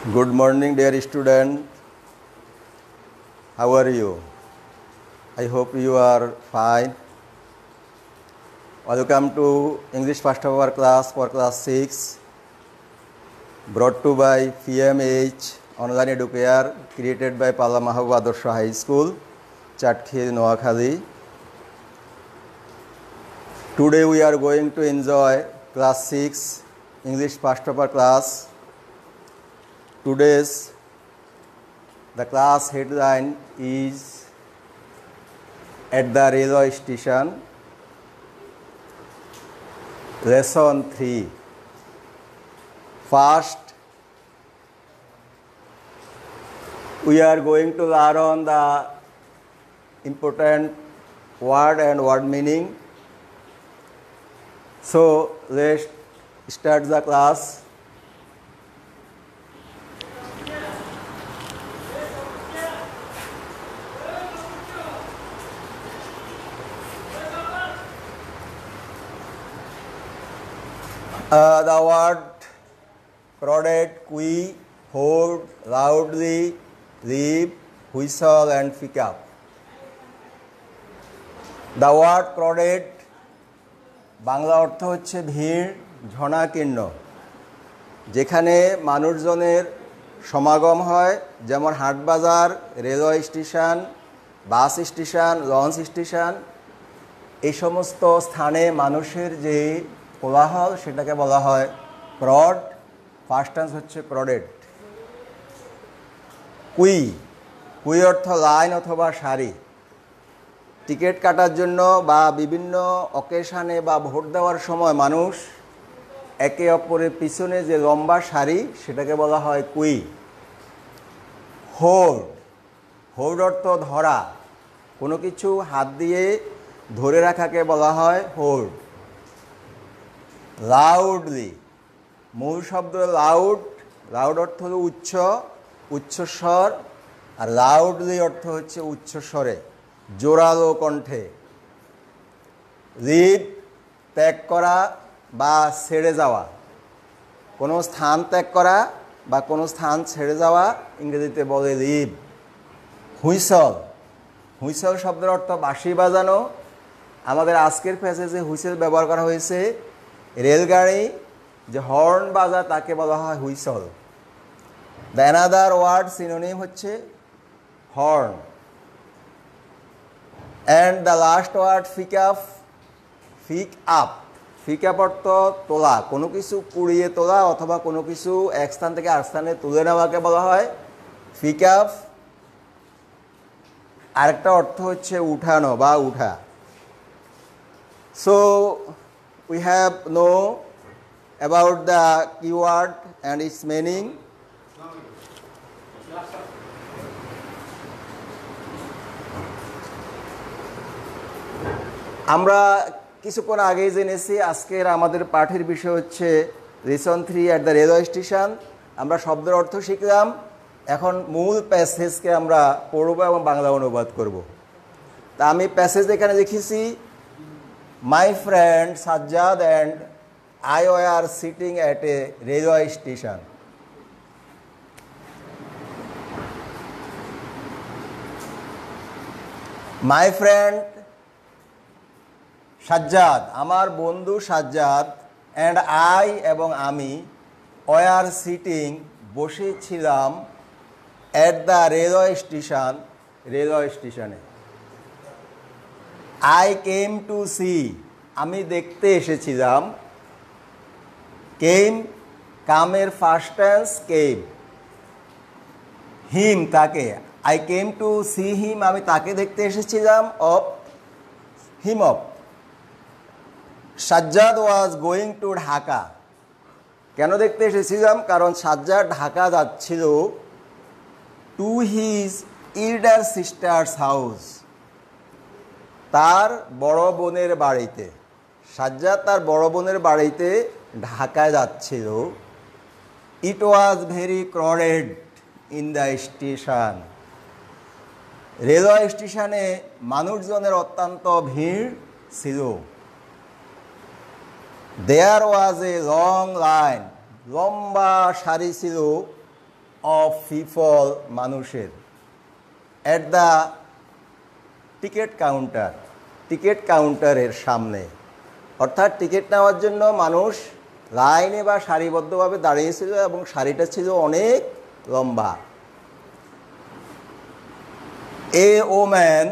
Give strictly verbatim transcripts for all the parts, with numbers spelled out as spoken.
Good morning, dear student. How are you? I hope you are fine. Welcome to English first hour class for class six, brought to by P M H Online Educare, created by Pala Mahabu Adorsho High School, Chatkhil, Noakhali. Today we are going to enjoy class six English first hour class. Today's the class headline is At the Railway Station, Lesson three. First, we are going to learn on the important word and word meaning. So, let's start the class. Uh, the word crowded, qui, hold, loudly, leave, whistle and pick up. The word crowded Bangla অর্থ হচ্ছে ভিড় জনাকীর্ণ, যেখানে মানুষজনের সমাগম হয়, যেমন হাটবাজার, railway station, bus station, launch station. এই সমস্ত স্থানে মানুষের যে কোলাহল সেটাকে বলা হয় ক্রড। ফার্স্ট টেন্স হচ্ছে ক্রডেড। কুই, কুই অর্থ লাইন অথবা সারি। টিকিট কাটার জন্য বা বিভিন্ন অকেশানে বা ভোট দেওয়ার সময় মানুষ একে অপরের পিছনে যে লম্বা সারি সেটাকে বলা হয় কুই। হোল্ড, হোল্ড অর্থ ধরা, কোনো কিছু হাত দিয়ে ধরে রাখাকে বলা হয় হোল্ড। লাউডলি, মূল শব্দ লাউড, লাউড অর্থ হল উচ্চ, উচ্চস্বর, আর লাউডলি অর্থ হচ্ছে উচ্চস্বরে, জোরালো কণ্ঠে। লিভ, ত্যাগ করা বা ছেড়ে যাওয়া, কোনো স্থান ত্যাগ করা বা কোনো স্থান ছেড়ে যাওয়া ইংরেজিতে বলে লিভ। হুইসল, হুইসল শব্দের অর্থ বাঁশি বাজানো। আমাদের আজকের প্যাসেজে হুইসেল ব্যবহার করা হয়েছে রেলগাড়ি যে হর্ন বাজা তাকে বলা হয় whistle. The another word synonym হচ্ছে horn. And the last word pick up, pick up, pick up অর্থ তোলা, কোনো কিছু কুড়িয়ে তোলা অথবা কোনো কিছু এক স্থান থেকে আর স্থানে তুলে নেওয়াকে বলা হয় পিক আপ। আরেকটা অর্থ হচ্ছে উঠানো বা উঠা। So we have know about the keyword and its meaning. আমরা কিছুক্ষণ আগেই জেনেছি আজকের আমাদের পাঠের বিষয় হচ্ছে lesson three at the railway station. আমরা শব্দের অর্থ শিখলাম, এখন মূল প্যাসেজকে আমরা পড়ব এবং বাংলা অনুবাদ করব। তা আমি প্যাসেজ এখানে লিখেছি, My friend Sajjad and I were sitting at a railway station. My friend Sajjad, আমার বন্ধু সাজ্জাদ, and I এবং আমি were sitting বসেছিলাম at the railway station, railway স্টেশনে। I came to see, আমি দেখতে এসেছিলাম। came, কামের ফার্স্ট টেন্স কেম। হিম, তাকে। I came to see him, আমি তাকে দেখতে এসেছিলাম। of, him of. Sajjad was going to Dhaka, কেন দেখতে এসেছিলাম? কারণ সাজ্জাদ ঢাকা যাচ্ছিল to his elder sister's house, তার বড় বোনের বাড়িতে। সাজ্জাদ তার বড় বোনের বাড়িতে ঢাকায় যাচ্ছিল। It was very crowded in the station, railway স্টেশনে মানুষজনের অত্যন্ত ভিড় ছিল। দেয়ার ওয়াজ এ লং লাইন, লম্বা সারি ছিল of people মানুষের at the ticket counter ticket কাউন্টারের সামনে অর্থাৎ টিকিট নেওয়ার জন্য মানুষ লাইনে বা সারিবদ্ধভাবে দাঁড়িয়েছিল এবং সারিটা ছিল অনেক লম্বা এ ওম্যান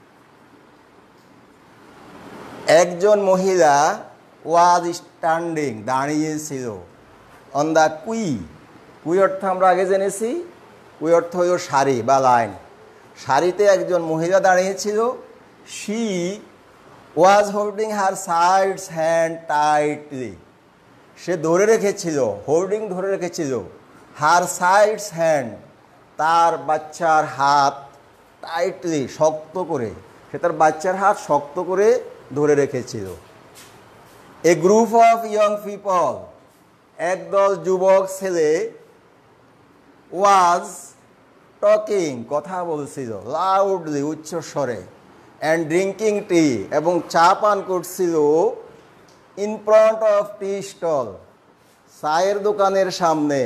একজন মহিলা ওয়াজ স্ট্যান্ডিং দাঁড়িয়েছিল অন দ্য কুই কুই অর্থ আমরা আগে জেনেছি কুই অর্থ হল সারি বা লাইন সারিতে একজন মহিলা দাঁড়িয়েছিল she was holding her sides hand tightly সে ধরে রেখেছিল হোল্ডিং ধরে রেখেছিল হার সাইডস হ্যান্ড তার বাচ্চার হাত টাইটলি শক্ত করে সে তার বাচ্চার হাত শক্ত করে ধরে রেখেছিল a group of young people একদল যুবক ছেলে ওয়াজ টকিং কথা বলছিল লাউডলি উচ্চ স্বরে অ্যান্ড ড্রিঙ্কিং টি এবং চা পান করছিল in front of tea stall চায়ের দোকানের সামনে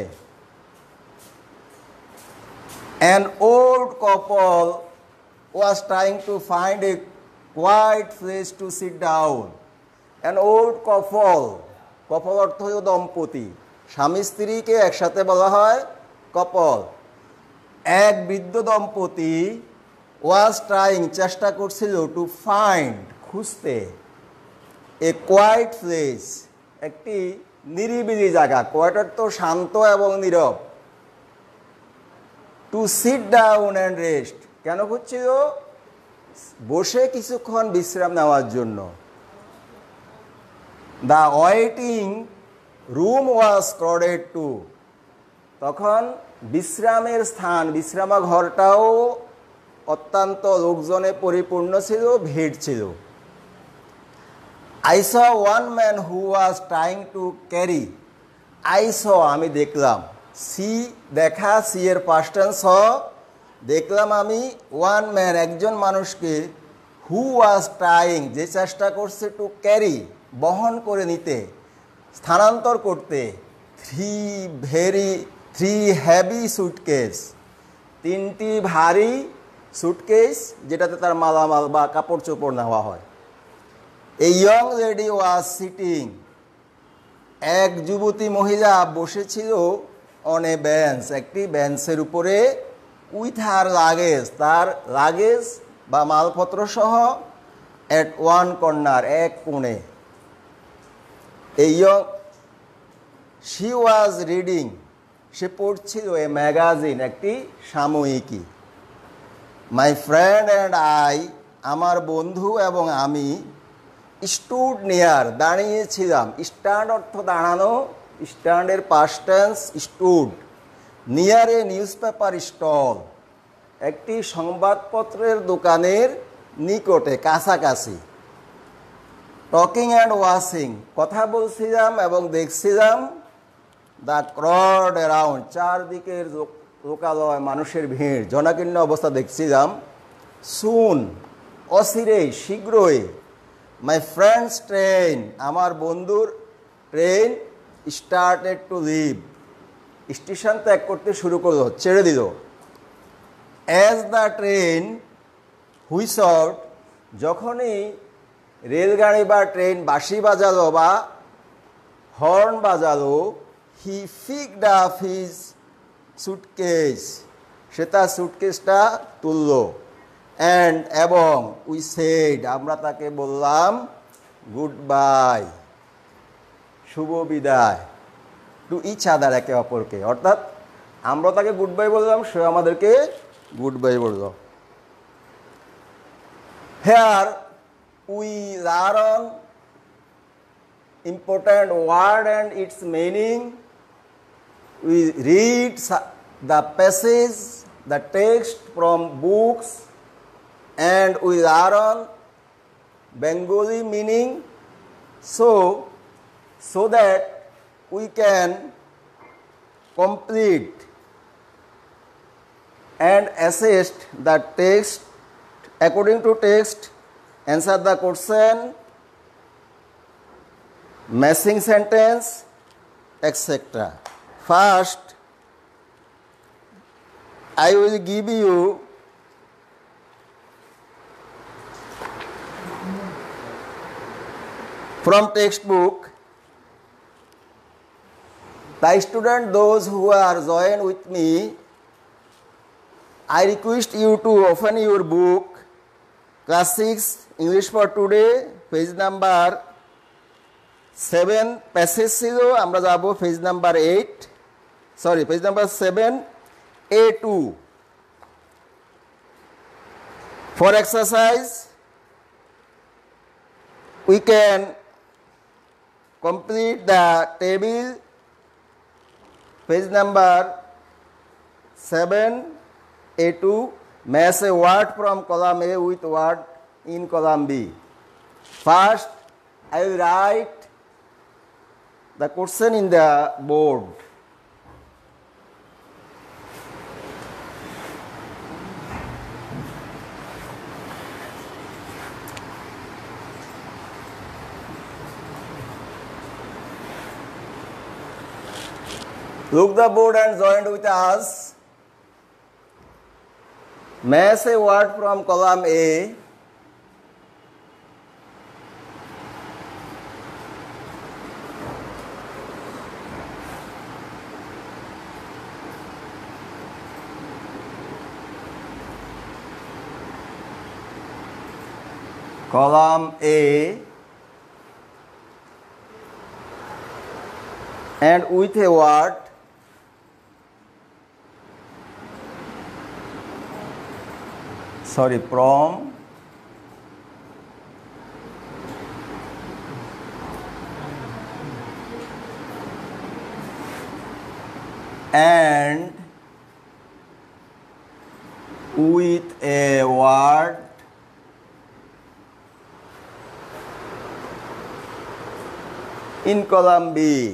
an old couple was trying to find a quiet place to sit down an old couple couple অর্থ হল দম্পতি স্বামী স্ত্রীকে একসাথে বলা হয় কপল এক বৃদ্ধ দম্পতি ওয়াজ ট্রাইং চেষ্টা করছিল টু ফাইন্ড খুঁজতে এ কোয়াইট প্লেস একটি নিরিবিলি জায়গা কোয়াইট অর্থ শান্ত এবং নীরব to sit down and rest কেন খুঁজছিল বসে কিছুক্ষণ বিশ্রাম নেওয়ার জন্য the waiting room was crowded too তখন বিশ্রামের স্থান বিশ্রামাঘরটাও অত্যন্ত লোকজনে পরিপূর্ণ ছিল ভিড় ছিল I saw one man who was trying to carry I saw আমি দেখলাম সি দেখা সি এর পাস্ট টেন্স স দেখলাম আমি ওয়ান ম্যান একজন মানুষকে হু ওয়াজ ট্রাইং যে চেষ্টা করছে টু ক্যারি বহন করে নিতে স্থানান্তর করতে three very three heavy suitcase তিনটি ভারী সুটকেস যেটাতে তার মালামাল বা কাপড় চোপড় নেওয়া হয় a young lady was sitting এক যুবতী মহিলা বসেছিল অন এ বেঞ্চ একটি বেঞ্চের উপরে উইথ হার লাগেজ তার লাগেজ বা মালপত্র সহ এট ওয়ান কর্নার এক কোণে a young she was reading সে পড়ছিল এ ম্যাগাজিন একটি সাময়িকী মাই ফ্রেন্ড অ্যান্ড আই আমার বন্ধু এবং আমি স্টুড নিয়ার দাঁড়িয়েছিলাম স্ট্যান্ড অর্থ দাঁড়ানো স্ট্যান্ডের past tense stood near a newspaper stall একটি সংবাদপত্রের দোকানের নিকটে কাছাকাছি টকিং অ্যান্ড ওয়াচিং কথা বলছিলাম এবং দেখছিলাম দ্য ক্রাউড অ্যারাউন্ড চারদিকের লোকালয় মানুষের ভিড় জনাকীর্ণ অবস্থা দেখছিলাম সুন অচিরেই শীঘ্রই মাই ফ্রেন্ডস ট্রেন আমার বন্ধুর train started to leave station ত্যাগ করতে শুরু করলো ছেড়ে দিল অ্যাজ দ্য ট্রেন হুইসল্ড যখনই রেলগাড়ি বা ট্রেন বাঁশি বাজালো বা হর্ন বাজালো he picked up his suitcase সে তার সুটকেসটা তুলল অ্যান্ড এবং উই সেড আমরা তাকে বললাম গুড বাই শুভ বিদায় টু ইচ আদার একে অপরকে অর্থাৎ আমরা তাকে গুড বাই বললাম সে আমাদেরকে গুড বাই বলল here we learn important word and its meaning we read the passage the text from books and we learn Bengali meaning so so that we can complete and assess the text according to text answer the question matching sentence et cetera. First, I will give you from textbook. The student, those who are joined with me, I request you to open your book, class six, English for today, page number seven, passage zero, আমরা যাব page number eight, sorry, page number seven, A two. For exercise, we can complete the table, page number seven, A two, match a word from column A with word in column B. First, I will write the question in the board. Look the board and join with us. Match a word from column A. Column A and with a word sorry from and with a word in column B.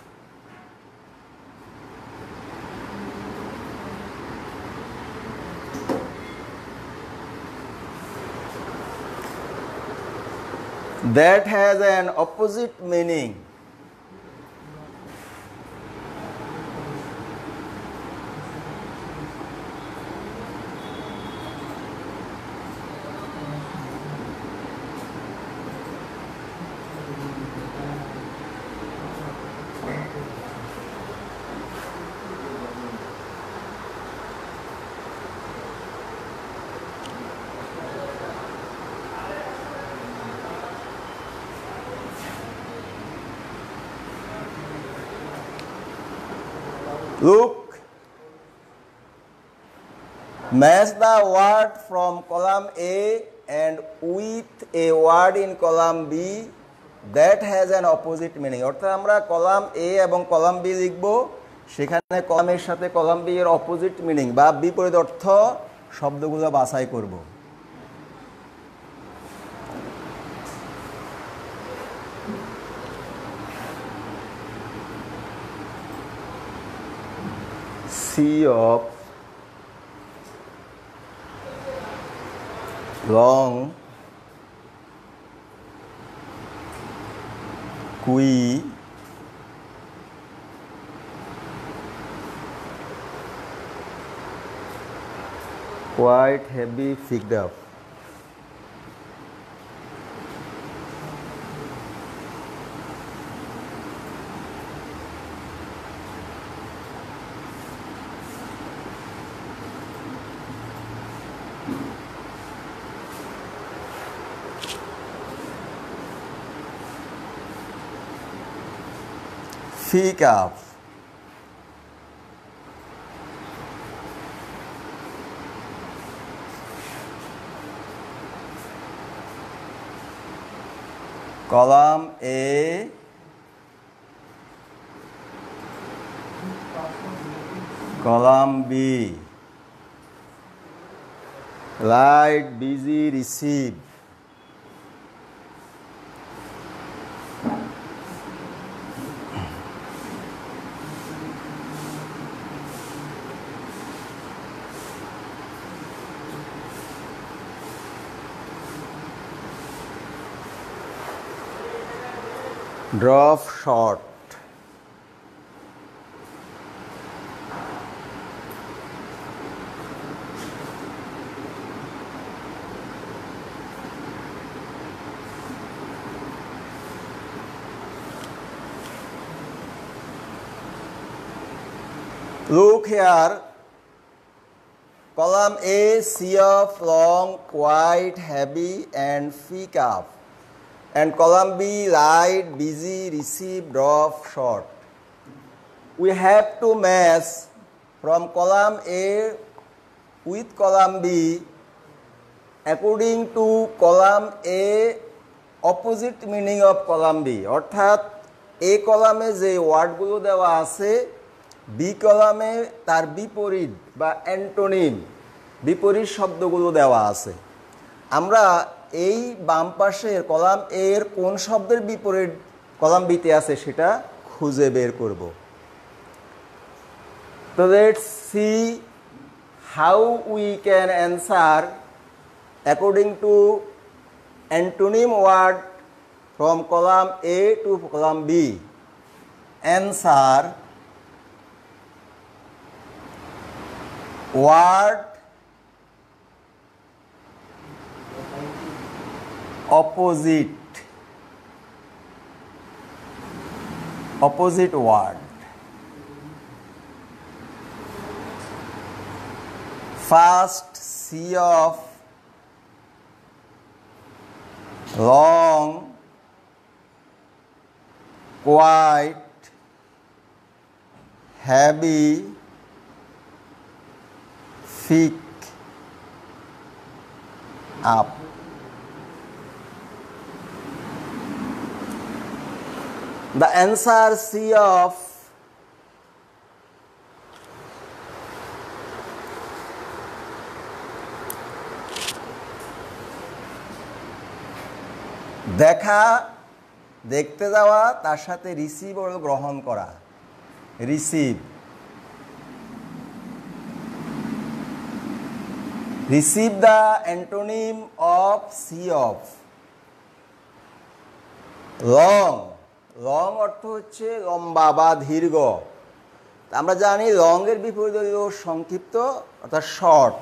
That has an opposite meaning. Look, match the word from column A and with a word in column B that has an opposite meaning. অর্থাৎ আমরা column A এবং column B লিখব, সেখানে কলামের সাথে column B এর opposite meaning বা বিপরীত অর্থ শব্দগুলো বাছাই করব। C of long qui quite heavy picked up. Pick up. Column A column B write busy receive. Drop short. Look here. Column A, C of long, quite, heavy and pick up. And column B, light, busy, receive, drop, short. We have to match from column A with column B according to column A opposite meaning of column B. অর্থাৎ A কলামে যে ওয়ার্ডগুলো দেওয়া আছে B কলামে তার বিপরীত বা অ্যান্টোনিম বিপরীত শব্দগুলো দেওয়া আছে। আমরা এই বাম পাশের কলাম এ এর কোন শব্দের বিপরীত কলাম বিতে আছে সেটা খুঁজে বের করব। তো let's see how we can answer according to antonym word from column A to column B. Answer word opposite opposite word. First, C of long, quite, heavy, thick, up. The answer C of দেখা দেখতে যাওয়া তার সাথে receive ও গ্রহণ করা receive receive the antonym of see of long long অর্থ হচ্ছে লম্বা বা দীর্ঘ। আমরা জানি লং এর বিপরীত হলো সংক্ষিপ্ত অর্থাৎ short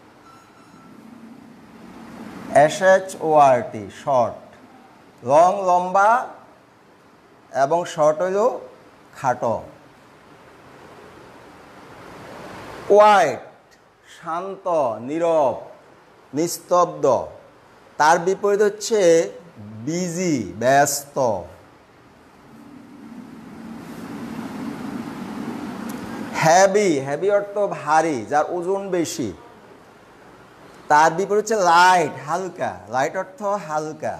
S H O R T short. Long লম্বা এবং শর্ট হইল খাটো। কোয়াইট শান্ত নীরব নিস্তব্ধ, তার বিপরীত হচ্ছে বিজি ব্যস্ত। হ্যাভি হ্যাভি অর্থ ভারী যার ওজন বেশি, তার বিপরীত হচ্ছে লাইট হালকা লাইট অর্থ হালকা।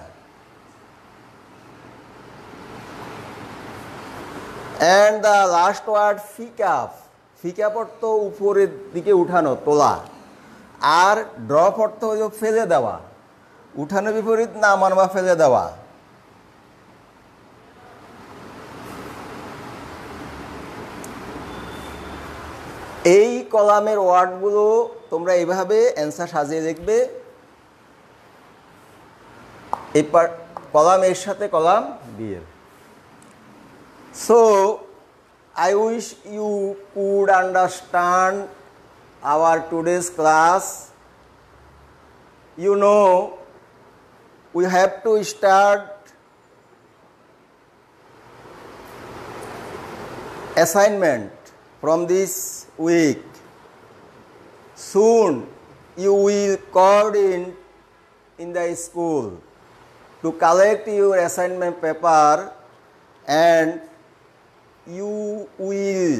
And the last word pick up pick up অর্থ উপরের দিকে উঠানো তোলা, আর ড্রপ অর্থ হল ফেলে দেওয়া উঠানোর বিপরীত নামানো বা ফেলে দেওয়া। এই কলামের ওয়ার্ডগুলো তোমরা এইভাবে অ্যান্সার সাজিয়ে লিখবে। এই কলাম এর সাথে কলাম বি এর। So, I wish you could understand our today's class. You know, we have to start assignment from this week. Soon, you will call in in the school to collect your assignment paper, and you will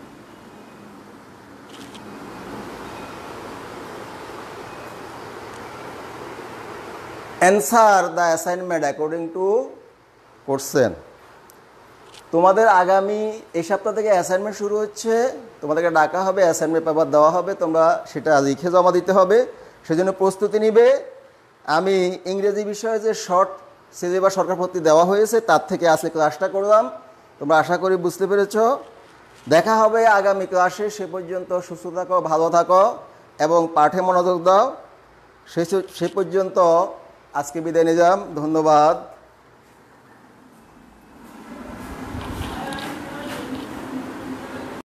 answer the assignment according to question. তোমাদের আগামী এই সপ্তাহ থেকে assignment শুরু হচ্ছে, তোমাদেরকে ডাকা হবে, অ্যাসাইনমেন্ট পেপার দেওয়া হবে, তোমরা সেটা লিখে জমা দিতে হবে, সেজন্য প্রস্তুতি নিবে। আমি ইংরেজি বিষয়ে যে শর্ট সিলেবাস সরকার কর্তৃক দেওয়া হয়েছে তার থেকে আজকে ক্লাসটা করলাম, তোমরা আশা করি বুঝতে পেরেছ। দেখা হবে আগামী ক্লাসে, সে পর্যন্ত সুস্থ থাকো, ভালো থাকো এবং পাঠে মনোযোগ দাও। সে সে পর্যন্ত আজকে বিদায় নিলাম, ধন্যবাদ।